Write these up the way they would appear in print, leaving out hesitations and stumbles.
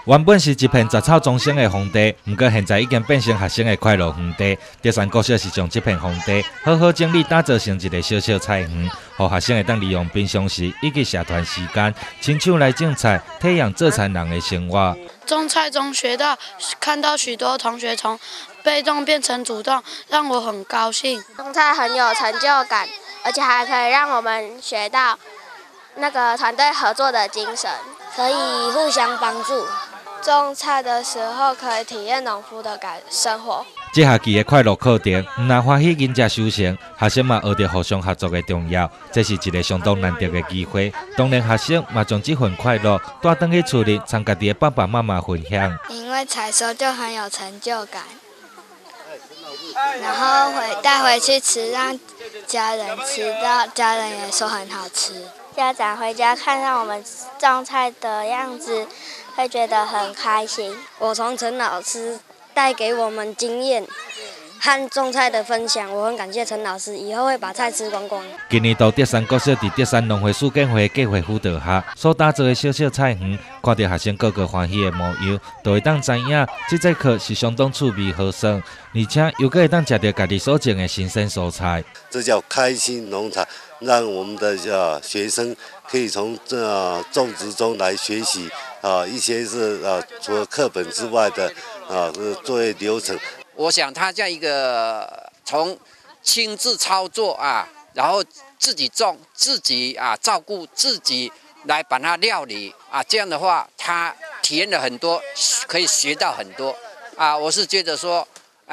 原本是一片杂草丛生的荒地，不过现在已经变成学生的快乐园地。德山国小是将这片荒地好好整理，打造成一个小小菜园，让学生会当利用平常时以及社团时间，亲手来种菜，体验做菜人的生活。 种菜中看到许多同学从被动变成主动，让我很高兴。 种菜很有成就感，而且还可以让我们学到那个团队合作的精神，可以互相帮助。种菜的时候可以体验农夫的生活。 这学期的快乐课程，不但欢喜人家修成，学生嘛学到互相合作的重要，这是一个相当难得的机会。当然，学生嘛将这份快乐带回去厝里，参家己的爸爸妈妈分享。 因为采收就很有成就感，然后带回去吃，让家人吃到，家人也说很好吃。家长回家看到我们种菜的样子，会觉得很开心。我从陈老师带给我们经验和种菜的分享，我很感谢陈老师，以后会把菜吃光光。 今年到德山国小伫德山农会事件会计划辅导下所打造的小小菜园，看到学生个个欢喜的模样，就会当知影这节课是相当趣味好耍，而且又会当吃到家己所种的新鲜蔬菜。 这叫开心农场，让我们的学生可以从种植中来学习一些是除了课本之外的作业流程。 我想他这样一个从亲自操作然后自己种、自己照顾、自己来把它料理这样的话他体验了很多，可以学到很多我是觉得说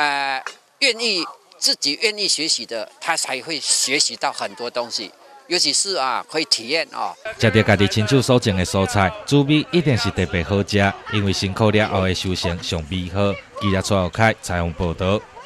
自己愿意学习的，他才会学习到很多东西。尤其是可以体验吃到家己亲手所种的蔬菜，滋味一定是特别好食，因为辛苦了后的收成上美好。记者蔡浩凯采访报道。